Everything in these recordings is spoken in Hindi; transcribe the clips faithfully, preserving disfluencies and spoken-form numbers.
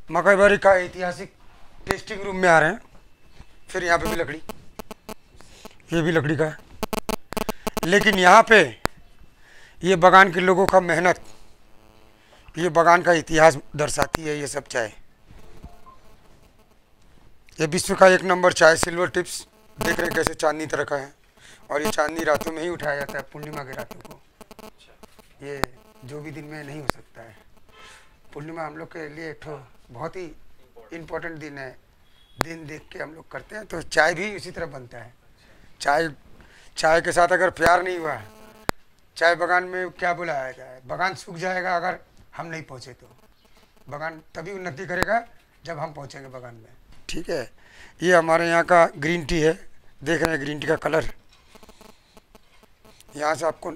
मकईबरी का ऐतिहासिक टेस्टिंग रूम में आ रहे हैं। फिर यहाँ पे भी लकड़ी, ये भी लकड़ी का है, लेकिन यहाँ पे ये बागान के लोगों का मेहनत, ये बागान का इतिहास दर्शाती है ये सब चाय। ये विश्व का एक नंबर चाय सिल्वर टिप्स, देख रहे हैं कैसे चांदनी तरह का है। और ये चांदनी रातों में ही उठाया जाता है, पूर्णिमा के रातों को। ये जो भी दिन में नहीं हो सकता है। पूर्णिमा हम लोग के लिए एक बहुत ही इम्पोर्टेंट दिन है, दिन देख के हम लोग करते हैं। तो चाय भी उसी तरह बनता है। चाय चाय के साथ अगर प्यार नहीं हुआ, चाय बागान में क्या बुलाया जाए, बागान सूख जाएगा अगर हम नहीं पहुँचे तो। बागान तभी उन्नति करेगा जब हम पहुँचेंगे बागान में। ठीक है, ये हमारे यहाँ का ग्रीन टी है, देख रहे हैं ग्रीन टी का कलर। यहाँ से आपको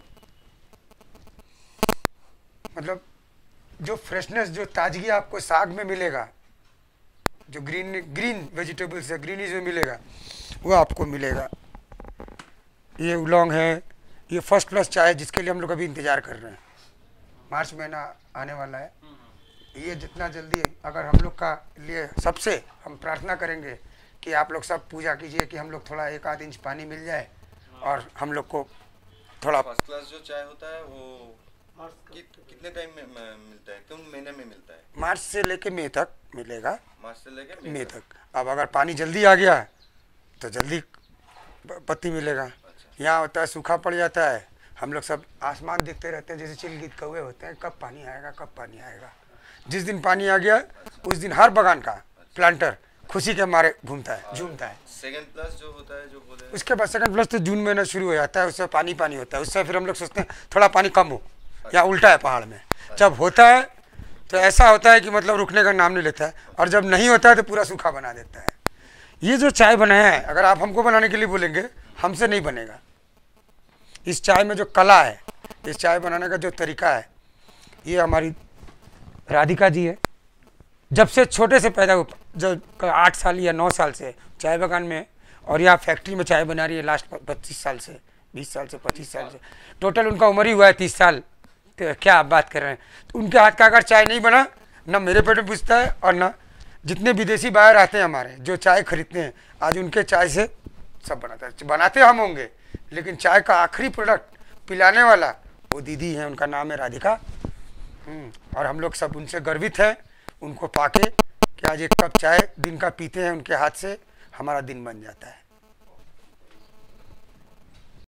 मतलब जो फ्रेशनेस, जो ताजगी आपको साग में मिलेगा, जो ग्रीन ग्रीन वेजिटेबल्स है, ग्रीनीज में मिलेगा, वो आपको मिलेगा। ये उलोंग है, ये फर्स्ट क्लास चाय है जिसके लिए हम लोग अभी इंतज़ार कर रहे हैं। मार्च महीना आने वाला है, ये जितना जल्दी अगर हम लोग का लिए सबसे हम प्रार्थना करेंगे कि आप लोग सब पूजा कीजिए कि हम लोग थोड़ा एक आध इंच पानी मिल जाए और हम लोग को थोड़ा। फर्स्ट क्लास जो चाय होता है वो कि, कितने टाइम में मिलता है, कितने महीने में मिलता है? मार्च से लेके मई तक मिलेगा। मार्च से लेके मई तक। अब अगर पानी जल्दी आ गया तो जल्दी पत्ती मिलेगा। अच्छा। यहाँ होता है सूखा पड़ जाता है, हम लोग सब आसमान देखते रहते हैं जैसे चिलगित कौवे होते हैं, कब पानी आएगा कब पानी आएगा। जिस दिन पानी आ गया उस दिन हर बागान का प्लांटर खुशी के मारे घूमता है, झूमता है। सेकंड प्लस जो होता है जो बोले, उसके बाद सेकंड प्लस तो जून महीना शुरू हो जाता है, उससे पानी पानी होता है। उससे फिर हम लोग सोचते हैं थोड़ा पानी कम हो, या उल्टा है पहाड़ में। जब होता है तो ऐसा होता है कि मतलब रुकने का नाम नहीं लेता है, और जब नहीं होता है तो पूरा सूखा बना देता है। ये जो चाय बनाया है, अगर आप हमको बनाने के लिए बोलेंगे हमसे नहीं बनेगा। इस चाय में जो कला है, इस चाय बनाने का जो तरीका है, ये हमारी राधिका जी है। जब से छोटे से पैदा हुआ, जब आठ साल या नौ साल से चाय बागान में, और यहाँ फैक्ट्री में चाय बना रही है लास्ट पच्चीस साल से, बीस साल से पच्चीस साल से, टोटल उनका उम्र ही हुआ है तीस साल। तो क्या आप बात कर रहे हैं। तो उनके हाथ का अगर चाय नहीं बना, ना मेरे पेट में पूछता है और ना जितने विदेशी बाहर आते हैं हमारे जो चाय खरीदते हैं, आज उनके चाय से सब बनाता है। बनाते हम होंगे लेकिन चाय का आखिरी प्रोडक्ट पिलाने वाला वो दीदी है, उनका नाम है राधिका। और हम लोग सब उनसे गर्वित हैं, उनको पाके कि आज एक कप चाय दिन का पीते हैं उनके हाथ से, हमारा दिन बन जाता है।